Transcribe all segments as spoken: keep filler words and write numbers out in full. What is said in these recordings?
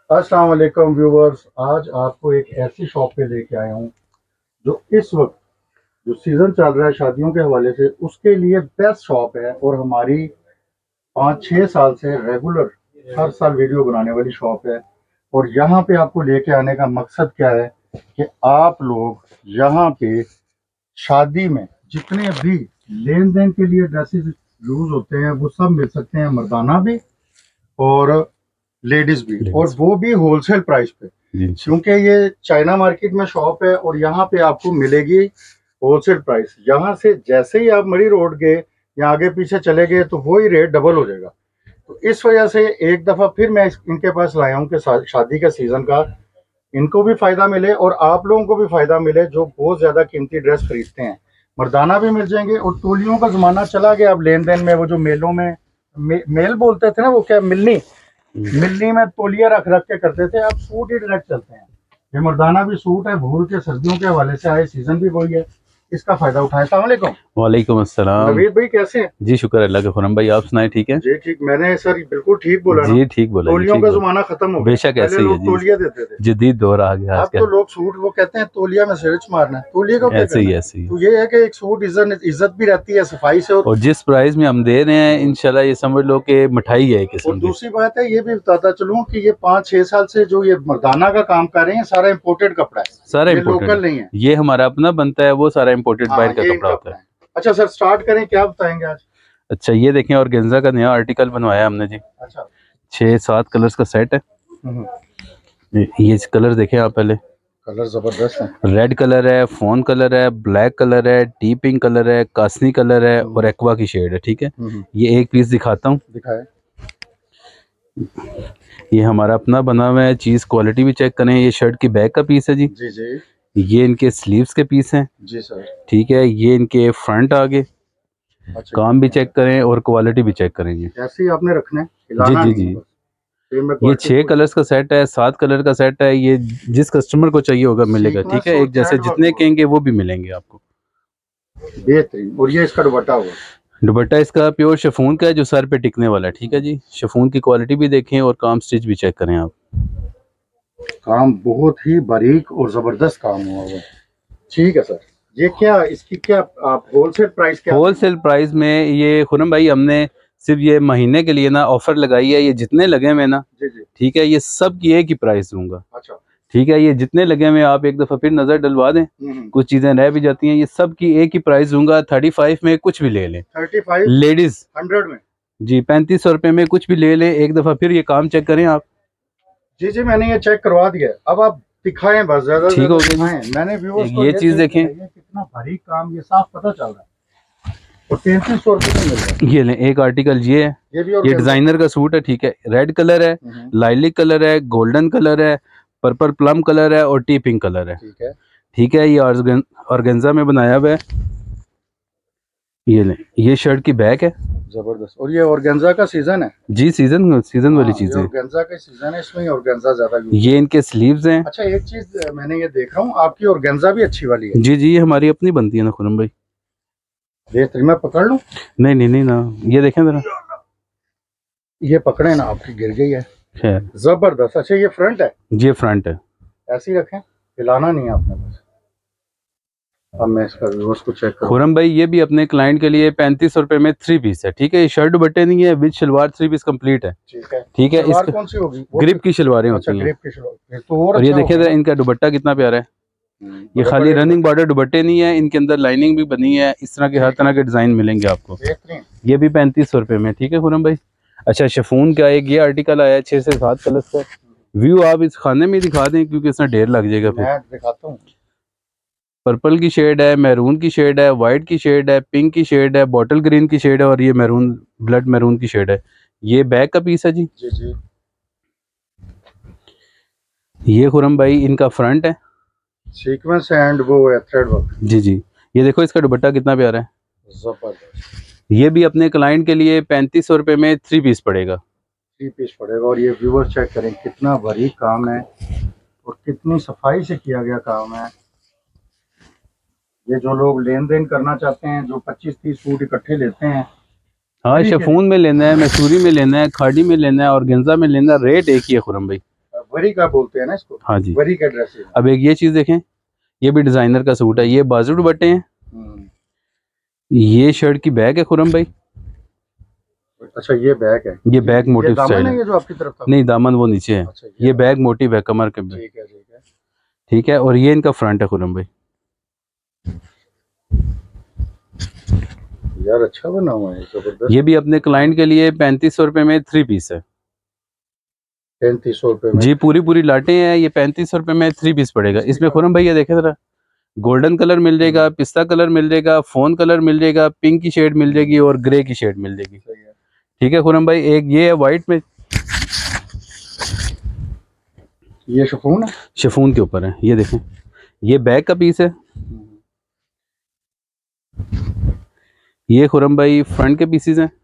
अस्सलाम वालेकुम व्यूवर्स, आज आपको एक ऐसी शॉप पे लेके आया हूँ जो इस वक्त जो सीज़न चल रहा है शादियों के हवाले से उसके लिए बेस्ट शॉप है। और हमारी पाँच छः साल से रेगुलर हर साल वीडियो बनाने वाली शॉप है। और यहाँ पे आपको लेके आने का मकसद क्या है कि आप लोग यहाँ पे शादी में जितने भी लेन देन के लिए ड्रेसेस यूज होते हैं वो सब मिल सकते हैं, मर्दाना भी और लेडीज भी, और वो भी होलसेल प्राइस पे, क्योंकि ये चाइना मार्केट में शॉप है और यहाँ पे आपको मिलेगी होलसेल प्राइस। यहाँ से जैसे ही आप मरी रोड गए या आगे पीछे चले गए तो वही रेट डबल हो जाएगा। तो इस वजह से एक दफा फिर मैं इनके पास लाया हूँ कि शादी का सीजन का इनको भी फायदा मिले और आप लोगों को भी फायदा मिले जो बहुत ज्यादा कीमती ड्रेस खरीदते हैं। मर्दाना भी मिल जाएंगे और तोलियों का जमाना चला गया अब लेन देन में। वो जो मेलों में मे, मेल बोलते थे ना, वो क्या मिलनी मिलनी में तोलिया रख रख के करते थे, अब सूट ही डायरेक्ट चलते हैं। ये मर्दाना भी सूट है, भूल के सर्दियों के हवाले से आए, सीजन भी वही है, इसका फायदा उठाएं। अस्सलाम वालेकुम। वालेकुम अस्सलाम। नवीद भाई कैसे हैं? जी शुक्र अल्लाह का। खुरम भाई आप सुनाए ठीक है? जी ठीक। मैंने सर बिल्कुल ठीक बोला ना? जी ठीक बोला। तोलियों का जमाना खत्म हो गया। बेशक ऐसे ही है जी, तोलिया देते थे, जदीद दौर आ गया। अब तो लोग सूट, वो कहते हैं तोलिया में स्विच मारना है, तोलिया का ऐसे ही ऐसे ही। तो ये है कि एक सूट इज्जत इज्जत भी रहती है सफाई से, और, और जिस प्राइस में हम दे रहे हैं इंशाल्लाह ये समझ लो कि मिठाई है किस्म। और दूसरी बात है ये भी बताता चलूं कि ये पाँच छह साल से जो ये मर्दाना का काम कर रहे हैं सारा इम्पोर्टेड कपड़ा है, सारा लोकल नहीं है। ये हमारा अपना बनता है, वो सारा इम्पोर्टेड बाहर का कपड़ा होता है। अच्छा सर स्टार्ट करें, क्या बताएंगे आज? अच्छा ये देखें, ऑर्गेन्जा का नया आर्टिकल बनवाया हमने जी। अच्छा छह सात कलर्स का सेट है। ये कलर देखें आप पहले, कलर जबरदस्त है। रेड कलर है, फोन कलर है, ब्लैक कलर है, डी पिंक कलर है, कासनी कलर है और एक्वा की शेड है। ठीक है, ये एक पीस दिखाता हूँ। दिखाए। ये हमारा अपना बना हुआ है, चीज क्वालिटी भी चेक करें। ये शर्ट की बैक का पीस है जी। जी जी। ये इनके स्लीव्स के पीस हैं जी सर। ठीक है, ये इनके फ्रंट आगे। अच्छा, काम भी चेक करें और क्वालिटी भी चेक करेंगे। ऐसे ही आपने रखना है। जी जी जी। ये छह कलर्स का सेट है, सात कलर का सेट है। ये जिस कस्टमर को चाहिए होगा मिलेगा। ठीक है, एक जैसे जितने कहेंगे वो भी मिलेंगे आपको। बेहतरीन। और ये इसका दुपट्टा होगा? दुपट्टा इसका प्योर शिफॉन का है जो सर पे टिकने वाला है। ठीक है जी, शिफॉन की क्वालिटी भी देखें और काम स्टिच भी चेक करें आप। काम बहुत ही बारीक और जबरदस्त काम हुआ हुआ। ठीक है सर। ये क्या, इसकी क्या आप होलसेल प्राइस क्या? होलसेल प्राइस में ये खुरम भाई हमने सिर्फ ये महीने के लिए ना ऑफर लगाई है। ये जितने लगे हुए ना, ठीक है, ये सब की एक ही प्राइस दूंगा। अच्छा ठीक है, ये जितने लगे हुए आप एक दफा फिर नजर डलवा दें, कुछ चीजें रह भी जाती हैं। ये सब की एक ही प्राइस दूंगा। थर्टी फाइव में कुछ भी ले लें। थर्टी फाइव लेडीज हंड्रेड में जी, पैंतीस सौ रुपए में कुछ भी ले लें। एक दफा फिर ये काम चेक करें आप। जी जी मैंने ये चेक करवा दिया, अब आप दिखाएं बस, ज्यादा ठीक हो गया। मैंने व्यूअर्स को ये चीज देखें, कितना बारीक काम, ये साफ पता चल रहा है। और तैंतीस सौ रुपए में मिल रहा है। ये लें एक आर्टिकल ये है, ये, ये डिजाइनर का सूट है। ठीक है, रेड कलर है, लाइलिक कलर है, गोल्डन कलर है, पर्पल प्लम कलर है और टी पिंक कलर है। ठीक है ठीक है, ये ऑर्गेन्जा में बनाया हुआ है। ये लें, ये शर्ट की बैक है जबरदस्त। और ये ऑर्गेन्जा का सीजन है जी, सीजन सीजन वाली चीज है। ऑर्गेन्जा का सीजन है, इसमें ऑर्गेन्जा ज्यादा। ये इनके स्लीव्स हैं। अच्छा एक चीज मैंने ये देख रहा हूँ, आपकी ऑर्गेन्जा भी अच्छी वाली है। जी जी, ये हमारी अपनी बनती है ना खुरम भाई। बेहतरीन। मैं पकड़ लूं? नहीं नहीं नहीं ना, ये देखें जरा, ये पकड़े ना, आपकी गिर गई है। जबरदस्त। अच्छा ये फ्रंट है? ये फ्रंट है। ऐसे ही रखें, हिलाना नहीं है आपने बस। अब मैं इसका व्यूअर्स को चेक करूं। खुरम भाई ये भी अपने क्लाइंट के लिए पैंतीस सौ रुपए में थ्री पीस है। ठीक है, ये शर्ट दुपट्टे नहीं है, with shalwar three piece complete है। ठीक है ठीक है, इस कौन सी होगी? ग्रिप की शलवारें होती हैं। तो और ये देखिए जरा, इनका दुपट्टा कितना प्यारा है। ये खाली रनिंग बॉर्डर दुपट्टे नहीं है, इनके अंदर लाइनिंग भी बनी है। इस तरह के हर तरह के डिजाइन मिलेंगे आपको। ये भी पैंतीस सौ रुपए में। ठीक है खुरम भाई। अच्छा शिफॉन का एक ये आर्टिकल आया है, छह से सात कलर का। व्यू आप इस खाने में दिखा दें क्योंकि इसमें ढेर लग जाएगा। फिर मैं दिखाता हूँ। पर्पल की शेड है, मैरून की शेड है, वाइट की शेड है, पिंक की शेड है, बॉटल ग्रीन की शेड है और ये मैरून, ब्लड मैरून की शेड है। ये बैक का पीस है जी। जी जी। ये खुरम भाई इनका फ्रंट है, सीक्वेंस एंड वो है थ्रेड वर्क। जी जी। ये देखो इसका दुपट्टा कितना प्यारा है, जबरदस्त। ये भी अपने क्लाइंट के लिए पैंतीस सौ रुपए में थ्री पीस पड़ेगा। थ्री पीस पड़ेगा। और ये व्यूअर्स चेक करें कितना बारीक काम है और कितनी सफाई से किया गया काम है। ये जो लोग लेन देन करना चाहते हैं, जो पच्चीस तीस सूट इकट्ठे लेते हैं, हाँ शिफॉन में लेना है, मैसूरी में लेना है, खाड़ी में लेना है, ऑर्गेन्जा में लेना है, रेट एक ही है खुरम भाई। वरी का बोलते हैं ना इसको। हाँ जी, वरी का ड्रेस है। अब एक ये चीज देखें, ये भी डिजाइनर का सूट है, ये बाजू दुपट्टे हैं, ये शर्ट की बैक है खुरम भाई। अच्छा ये बैक है, ये बैक मोटिव स्टाइल है। ये जो आपकी तरफ था? नहीं, दामन वो नीचे है। अच्छा, ये, ये बैक मोटिव है कमर के। ठीक है ठीक है ठीक है। और ये इनका फ्रंट है खुरम भाई। यार अच्छा बना हुआ है, जबरदस्त। ये भी अपने क्लाइंट के लिए पैंतीस सौ रुपए में थ्री पीस है। पैंतीस सौ रुपए में जी, पूरी पूरी लाटे हैं, ये पैंतीस सौ रुपए में थ्री पीस पड़ेगा। इसमें खुरम भाई ये देखे जरा, गोल्डन कलर मिल जाएगा, पिस्ता कलर मिल जाएगा, फोन कलर मिल जाएगा, पिंक की शेड मिल जाएगी और ग्रे की शेड मिल जाएगी। ठीक है खुरम भाई। एक ये है व्हाइट में, ये शिफॉन है, शिफॉन के ऊपर है। ये देखें, ये बैक का पीस है। ये खुरम भाई फ्रंट के पीसेस हैं,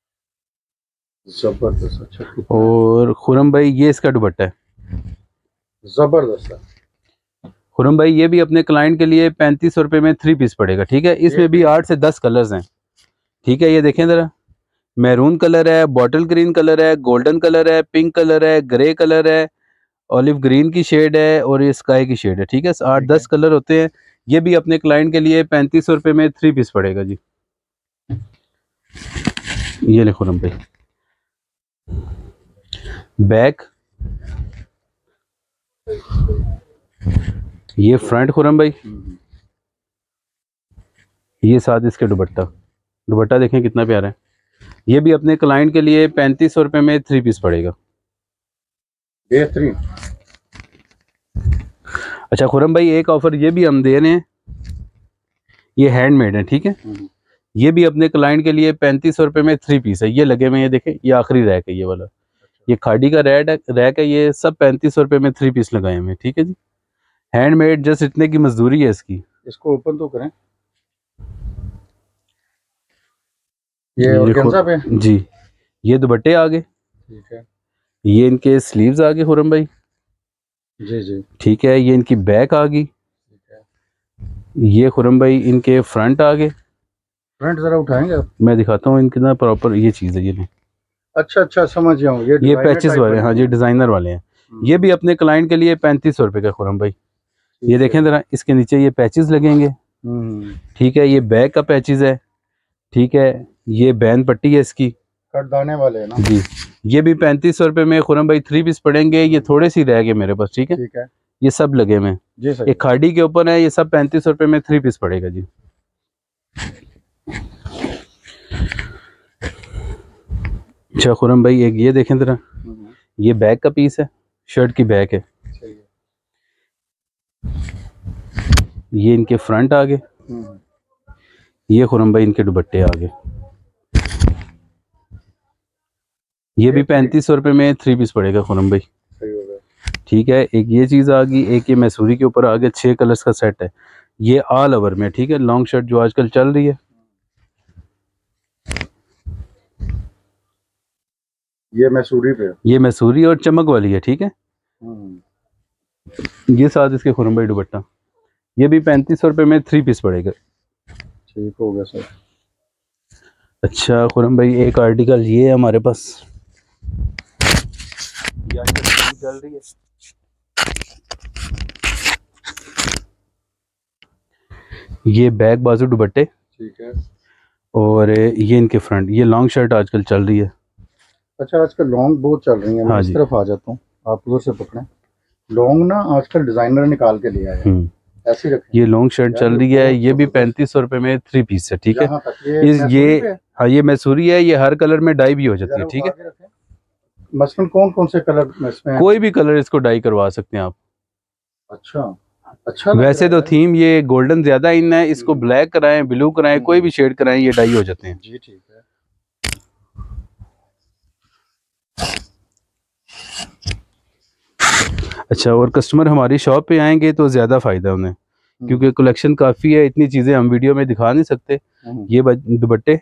जबरदस्त। अच्छा, और खुरम भाई ये इसका दुपट्टा है, जबरदस्त है। खुरम भाई ये भी अपने क्लाइंट के लिए पैंतीस सौ रुपए में थ्री पीस पड़ेगा। ठीक है, इसमें भी आठ से दस कलर्स हैं। ठीक है, ये देखें जरा, मैरून कलर है, बॉटल ग्रीन कलर है, गोल्डन कलर है, पिंक कलर है, ग्रे कलर है, ऑलिव ग्रीन की शेड है और ये स्काई की शेड है। ठीक है, आठ दस कलर होते हैं। ये भी अपने क्लाइंट के लिए पैंतीस सौ रुपए में थ्री पीस पड़ेगा जी। ये ले खुरम भाई, बैक, ये फ्रंट खुरम भाई, ये साथ इसके दुपट्टा। दुपट्टा देखें कितना प्यारा है। ये भी अपने क्लाइंट के लिए पैंतीस सौ रुपए में थ्री पीस पड़ेगा। बेहतरीन। अच्छा खुरम भाई, एक ऑफर ये भी हम दे रहे हैं, ये हैंडमेड है। ठीक है, ये भी अपने क्लाइंट के लिए पैंतीस सौ रुपए में थ्री पीस है। ये लगे हुए, ये देखें, ये आखिरी रैक है, ये वाला, ये खाड़ी का रेड है, रैक है, ये सब पैंतीस सौ रुपए में थ्री पीस लगाए हुए। ठीक है जी, हैंडमेड, जस्ट इतने की मजदूरी है इसकी। इसको ओपन तो करें। ये ऑर्गेन्जा पे जी, ये दुपट्टे आ गए। ठीक है, ये इनके स्लीव्स आ गए खुरम भाई। जी जी ठीक है, ये इनकी बैक आ गई। ये खुरम भाई इनके फ्रंट आ गए। फ्रंट जरा उठाएंगे आप? मैं दिखाता हूँ इनके ना प्रॉपर ये चीज है। ये अच्छा अच्छा, समझ गया हूँ। ये ये पैचेस वाले, हाँ ये डिजाइनर वाले हैं। ये भी अपने क्लाइंट के लिए पैंतीस सौ रुपए का खुरम भाई। ये देखें जरा, इसके नीचे ये पैचेस लगेंगे। ठीक है, ये बैक का पैचेस है। ठीक है, ये बैन पट्टी है इसकी, कटदाने वाले है ना जी। ये भी पैंतीस सौ रुपए में खुरम भाई थ्री पीस पड़ेंगे। ये थोड़े सी रह गए मेरे पास। ठीक है ठीक है, ये सब लगे हुए हैं, ये खाड़ी के ऊपर है। ये सब पैंतीस सौ रुपए में थ्री पीस पड़ेगा जी। अच्छा खुरम भाई, एक ये देखें जरा, ये बैक का पीस है, शर्ट की बैक है। ये इनके फ्रंट आ गए। ये खुरम भाई इनके दुपट्टे आ गए। ये भी पैंतीस सौ रुपए में थ्री पीस पड़ेगा खुरम भाई। ठीक है, एक ये चीज आ गई, एक ये मैसूरी के ऊपर आ गया, छह कलर्स का सेट है। ये ऑल ओवर में। ठीक है, लॉन्ग शर्ट जो आजकल चल रही है। ये मैसूरी पे, ये मैसूरी और चमक वाली है। ठीक है, ये साथ इसके खुरम भाई दुपट्टा। ये भी पैंतीस सौ रुपए में थ्री पीस पड़ेगा। ठीक हो गया सर। अच्छा खुरम भाई, एक आर्टिकल ये है हमारे पास, ये आर्टिकल चल रही है। ये बैक बाजू दुपट्टे। ठीक है, और ये इनके फ्रंट। ये लॉन्ग शर्ट आजकल चल रही है। अच्छा, आजकल लॉन्ग बहुत चल रही है। मैं हाँ इस तरफ आ जाता हूँ, आप उधर से पकड़ें। लॉन्ग ना आजकल डिजाइनर निकाल के लिया है, ऐसे रखें। ये लॉन्ग शर्ट चल रही है। ये भी पैंतीस सौ रुपए में थ्री पीस है। ठीक है, ये ये हाँ ये मैसूरी है। ये हर कलर में डाई भी हो जाती है। ठीक है, मसलन कौन कौन से कलर इसमें? कोई भी कलर इसको डाई करवा सकते हैं आप। अच्छा अच्छा, वैसे तो थीम ये गोल्डन ज्यादा इन है, इसको ब्लैक कराएं, ब्लू कराएं, कोई भी शेड कराएं, ये डाई हो जाते हैं जी। ठीक है, अच्छा, और कस्टमर हमारी शॉप पे आएंगे तो ज्यादा फायदा उन्हें, क्योंकि कलेक्शन काफी है, इतनी चीजें हम वीडियो में दिखा नहीं सकते। ये दुपट्टे,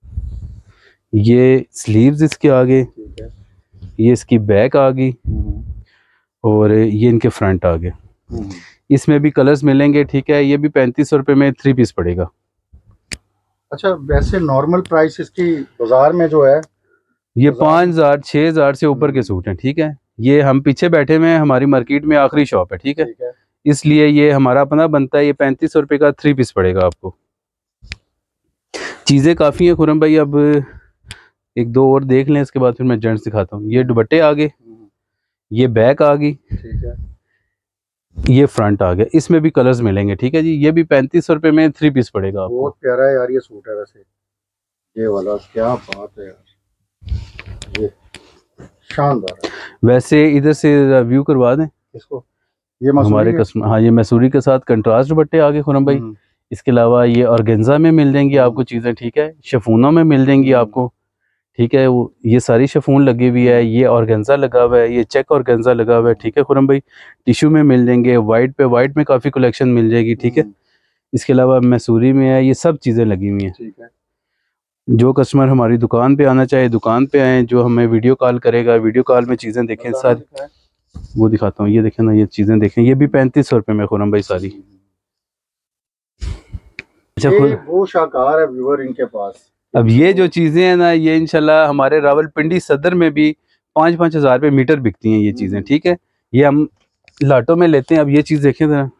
ये स्लीव्स इसके आगे, ये इसकी बैक आ गई और ये इनके फ्रंट आ गए। इसमें भी कलर्स मिलेंगे। ठीक है, ये भी पैंतीस सौ रुपए में थ्री पीस पड़ेगा। अच्छा, वैसे नॉर्मल प्राइस इसकी बाजार में जो है, ये पाँच हजार छह हजार से ऊपर के सूट हैं। ठीक है, ये हम पीछे बैठे हुए हैं, हमारी मार्केट में आखिरी शॉप है, ठीक है, ठीक है। इसलिए ये हमारा अपना बनता है। ये पैंतीस सौ रुपये का थ्री पीस पड़ेगा आपको। चीज़ें काफ़ी हैं खुरम भाई, अब एक दो और देख लें, इसके बाद फिर मैं जेंट्स दिखाता हूँ। ये दुपट्टे आ गए, ये बैक आ गई, ठीक है, ये फ्रंट आ गया, इसमें भी कलर्स मिलेंगे, ठीक है जी। ये भी पैंतीस सौ रुपये में थ्री पीस पड़ेगा आपको। बहुत प्यारा है यार ये सूट है वैसे, ये वाला क्या बात है यार, ये शानदार है। वैसे इधर से व्यू करवा दें इसको, ये हमारे कस्टमर। हाँ, ये मैसूरी के साथ कंट्रास्ट दुपट्टे आ गए खुरम भाई। इसके अलावा ये ऑर्गेन्जा में मिल जाएंगी आपको चीज़ें, ठीक है, शिफोनों में मिल जाएंगी आपको, ठीक है। वो ये सारी शिफोन लगी हुई है, ये ऑर्गेन्जा लगा हुआ है, ये चेक ऑर्गेन्जा लगा हुआ है, ठीक है खुरम भाई। टिश्यू में मिल जाएंगे, वाइट पे वाइट में काफ़ी कलेक्शन मिल जाएगी, ठीक है। इसके अलावा मैसूरी में है, ये सब चीज़ें लगी हुई हैं, ठीक है। जो कस्टमर हमारी दुकान पे आना चाहे दुकान पे आए, जो हमें वीडियो कॉल करेगा वीडियो कॉल में चीज़ें देखें सारी। वो दिखाता हूँ, ये देखें ना, ये चीज़ें देखें, ये भी पैंतीस सौ रुपये में खुरम भाई सारी। अच्छा, ये वो शाकार है व्यूअर इनके पास। अब ये जो चीज़ें हैं ना, ये इंशाल्लाह हमारे रावलपिंडी सदर में भी पाँच पाँच हज़ार रुपये मीटर बिकती हैं ये चीज़ें, ठीक है। ये हम लाटों में लेते हैं। अब ये चीज़ देखें ज़रा,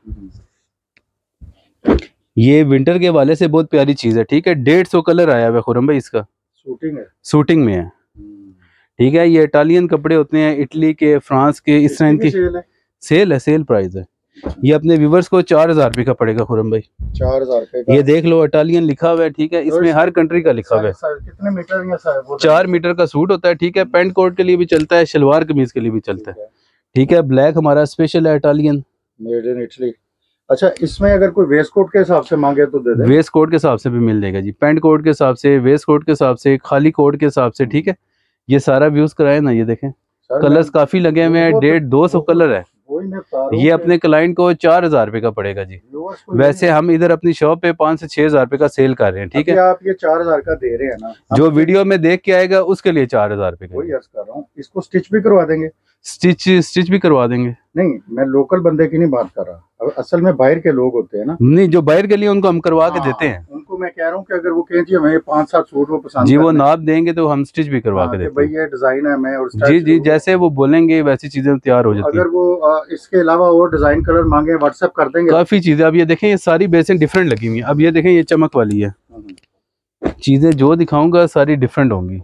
ये विंटर के हवाले से बहुत प्यारी चीज़ है, ठीक है। डेढ़ सौ कलर आया हुआ है खुरम भाई, इसका शूटिंग है, शूटिंग में है, ठीक है। ये इटालियन कपड़े होते हैं, इटली के, फ्रांस के, इस तरह की सेल है, सेल प्राइस है। ये अपने व्यूवर्स को चार हजार रुपये का पड़ेगा खुरम भाई, चार हजार रुपये। ये देख लो, इटालियन लिखा हुआ है, ठीक है, इसमें हर कंट्री का लिखा हुआ है। कितने मीटर का? चार मीटर का सूट होता है, ठीक है। पैंट कोट के लिए भी चलता है, शलवार कमीज के लिए भी चलता है, ठीक है। ब्लैक हमारा स्पेशल है, इटालियन, मेड इन इटली। अच्छा, इसमें अगर कोई वेस्ट कोट के हिसाब से मांगे तो दे दे? वेस्ट कोट के हिसाब से भी मिल जाएगा जी, पैंट कोट के हिसाब से, वेस्ट कोट के हिसाब से, खाली कोट के हिसाब से, ठीक है। ये सारा व्यूज कराए ना, ये देखें कलर्स काफी लगे हुए हैं, डेढ़ दो सौ कलर है। ये अपने क्लाइंट को चार हजार रुपए का पड़ेगा जी। वैसे हम इधर अपनी शॉप पे पाँच से छह हजार रुपए का सेल कर रहे हैं, ठीक है। आप ये चार हजार का दे रहे हैं ना, जो वीडियो में देख के आएगा उसके लिए चार हजार रुपए का। वही अर्ज कर रहा हूँ, इसको स्टिच भी करवा देंगे? स्टिच स्टिच भी करवा देंगे। नहीं, मैं लोकल बंदे की नहीं बात कर रहा, अब असल में बाहर के लोग होते हैं ना। नहीं, जो बाहर के लिए उनको हम करवा के देते हैं। उनको मैं कह रहा हूँ कि अगर वो कहें जी हमें पाँच सात सूट वो पसंद जी, वो नाप देंगे तो हम स्टिच भी करवा के देते हैं। भाई ये डिजाइन है मैं, और जी जी, जैसे वो बोलेंगे वैसी चीजें तैयार हो जाती हैं। अगर वो इसके अलावा और डिजाइन कलर मांगे व्हाट्सएप कर देंगे, काफी चीजें। अब ये देखें, ये सारी बेसें डिफरेंट लगी हुई है। अब ये देखें, ये चमक वाली है, चीजें जो दिखाऊंगा सारी डिफरेंट होंगी।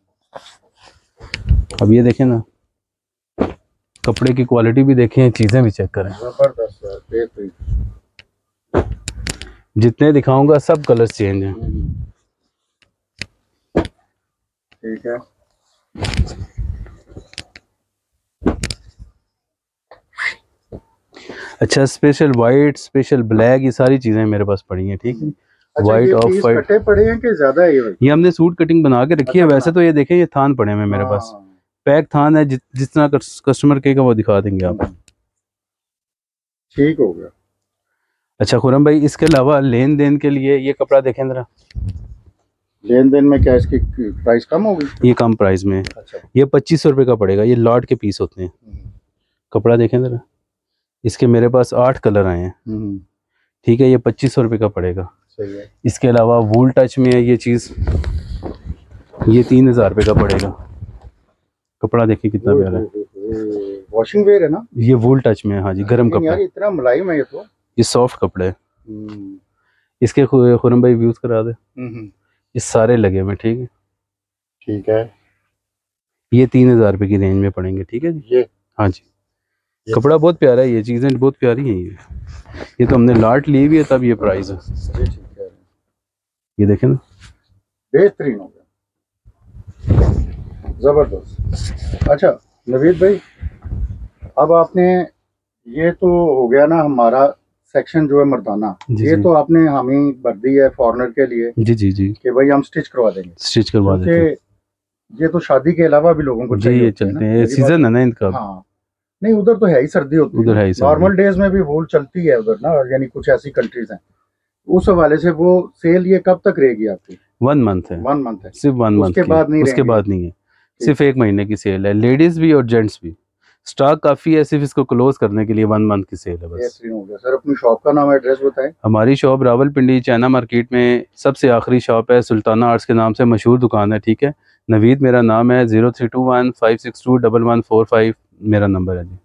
अब ये देखें ना, कपड़े की क्वालिटी भी देखें, चीजें भी चेक करें, जबरदस्त यार, बेहतरीन। जितने दिखाऊंगा सब कलर चेंज हैं, ठीक है। अच्छा, स्पेशल वाइट, स्पेशल ब्लैक, ये सारी चीजें मेरे पास पड़ी हैं, ठीक है। वाइट ऑफ वाइट कटे पड़े हैं कि ज्यादा है ये? ये हमने सूट कटिंग बना के रखी है। वैसे तो ये देखें, ये थान पड़े हैं मेरे पास, पैक थान है, जि, जिस तरह कस्टमर कहेगा वो दिखा देंगे आप। ठीक हो गया। अच्छा खुरम भाई, इसके अलावा लेन देन के लिए ये कपड़ा देखें जरा। लेन देन में क्या इसकी प्राइस कम होगी? ये कम प्राइस में। अच्छा। ये पच्चीस सौ रुपये का पड़ेगा, ये लॉट के पीस होते हैं। कपड़ा देखें जरा, इसके मेरे पास आठ कलर आए हैं, ठीक है। ये पच्चीस सौ रुपये का पड़ेगा, सही है। इसके अलावा वूल टच में है ये चीज़, ये तीन हज़ार रुपये का पड़ेगा। कपड़ा देखिए कितना प्यारा है, वॉशिंग वेयर है ना, ये वूल टच में है। हाँ जी, गर्म कपड़ा, इतना मुलायम है ये तो, ये सॉफ्ट कपड़े है। इसके खुरम भाई व्यूज करा दे, ये सारे लगे हुए, ठीक है, ठीक है। ये तीन हजार रुपये की रेंज में पड़ेंगे, ठीक है जी। ये हाँ जी, कपड़ा बहुत प्यारा है, ये चीज़ें बहुत प्यारी हैं। ये ये तो हमने लाट ली हुई है, तब ये प्राइस है। ये देखें ना, बेहतरीन हो गया, जबरदस्त। अच्छा नवीद भाई, अब आपने ये तो हो गया ना हमारा सेक्शन जो है मर्दाना, ये तो आपने हमें भर दी है फॉरनर के लिए, जी जी जी, कि भाई हम स्टिच करवा देंगे। स्टिच करवा देंगे, ये तो शादी के अलावा भी लोगों को जी ये चलते हैं, सीजन है ना इनका। हाँ, नहीं उधर तो है ही सर्दी होती है, उधर है ही। नॉर्मल डेज में भी वूल चलती है उधर ना, यानी कुछ ऐसी कंट्रीज हैं, उस हवाले से वो सेल ये कब तक रहेगी आपकी? वन मंथ है, वन मंथ है, सिर्फ वन मंथ। उसके बाद नहीं, उसके बाद नहीं है, सिर्फ एक महीने की सेल है, लेडीज भी और जेंट्स भी। स्टॉक काफी है, सिर्फ इसको क्लोज करने के लिए वन मंथ की सेल है बस। हो गया। सर अपनी शॉप का नाम एड्रेस बताएं। हमारी शॉप रावलपिंडी चाइना मार्केट में सबसे आखिरी शॉप है, सुल्ताना आर्ट्स के नाम से मशहूर दुकान है, ठीक है। नवीद मेरा नाम है, zero three two one five six two double one four five मेरा नंबर है जी।